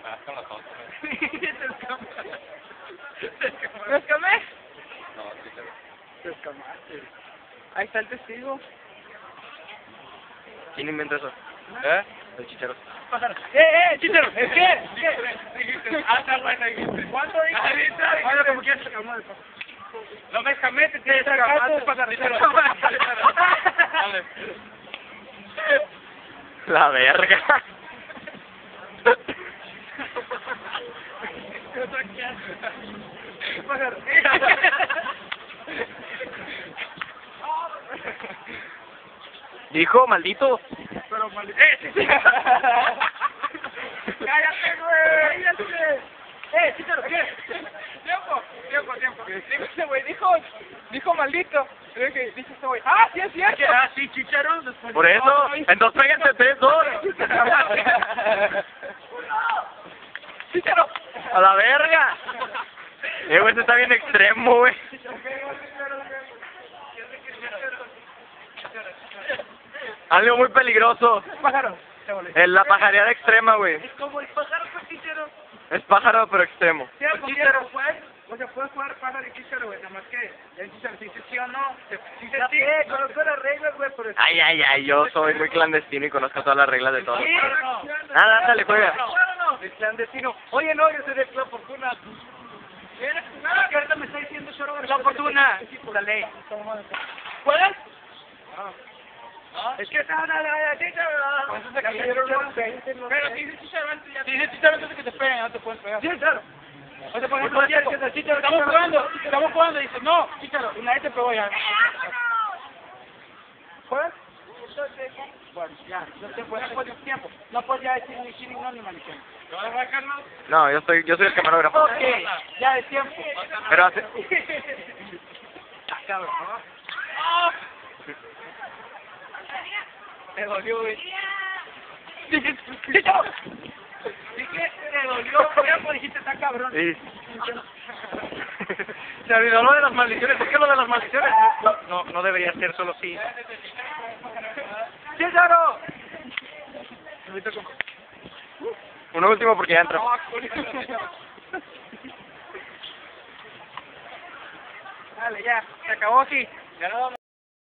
Ah, con los ojos. ¿Me escamé? No, chicharo. Te escamaste. Ahí está el testigo. ¿Quién inventó eso? ¿Eh? El chicharo. Chicharo! ¿Es qué? Dijiste, ah, está bueno, dijiste. ¿Cuánto dijiste? Ahora como quieres te escamó. No me escamé, te escamaste, pájaro. Dale. La verga. Pájaro. Hijo, maldito. Pero maldito. Sí. ¡Cállate, güey! ¡Cállate! Chicharo, ¿qué? Tiempo. Dijo ese güey, dijo maldito. Dice ese güey, ¡ah, sí es cierto! Ah, sí, chicharo. Por eso, entonces péguense 3-2. ¡Chicharo! A la verga. Güey, este está bien extremo, güey. Algo muy peligroso. Pájaro. Es la pajareada extrema, güey. Es como el pájaro con chicharo. Es pájaro, pero extremo. Cierto, o sea, puedes jugar pájaro y chicharo, güey, nada más que el chicharo dice sí o no. Dice sí. Conozco las reglas, güey, pero... Ay, yo soy muy clandestino y conozco todas las reglas de todo. Sí. Nada, ándale, juega. El clandestino. Oye, no, yo soy de Club Fortuna. Que ahorita me está diciendo choro. Club Fortuna. Sí, por la ley. ¿Juegas? Es que está la chicharo. Pero si dice chicharo antes ya... Si dice chicharo antes de que te peguen, no te puedes pegar. Sí, claro. O sea, por ejemplo, estamos jugando y dices, no, chicharo, una vez te pegó ya. ¿Juegas? Bueno, ya, no te puedes tiempo. No puedes ya decir ni sí ni no ni maldición. ¿Te vas a bajar, Carlos? No, yo soy el camarógrafo. Ok, ya es tiempo. Pero hace... Ah, cabrón, ¿no? Me dolió, güey. Dije, ¡chicharo! Dije, me dolió, ya dijiste, está cabrón. Sí. Se olvidó lo de las maldiciones. Es que lo de las maldiciones no debería ser solo sí. ¡Chicharo! Uno último porque ya entró. Dale, ya, se acabó aquí. Ya no vamos.